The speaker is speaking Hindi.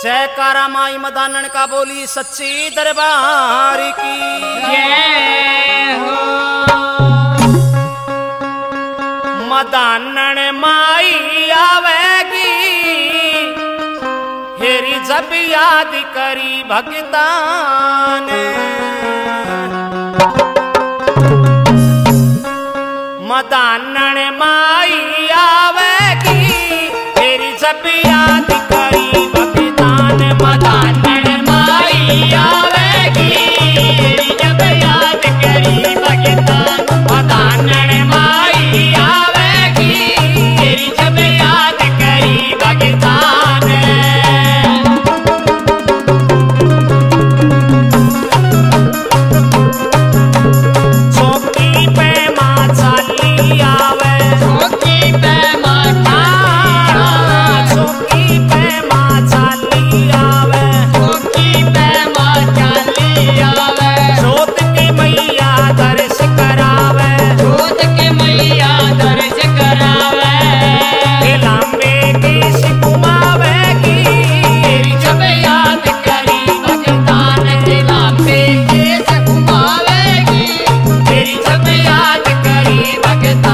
जयकारा माई मदानन का बोली सच्ची दरबार की जय हो। मदानन माई आवेगी हेरी जब याद करी भगतान। मदानन माई आवेगी हेरी जब याद करी भगतान। मदानन माई आवेगी हेरी जब याद करी भगतान। मदानन माई आवेगी हेरी जब याद करी भगतान। चौकी पे माँ चाली आवे, चौकी पे माँ चौकी पे माँ चाली आवे, चौकी पे माँ चाली आवे। जोत के मैया दर्श करावे, जोत के मैया दर्श करावे। लांबे केश घुमावेगी हेरी जब याद करी भगतान लांबे केस घुमावेगी। हेरी जब याद करी भगतान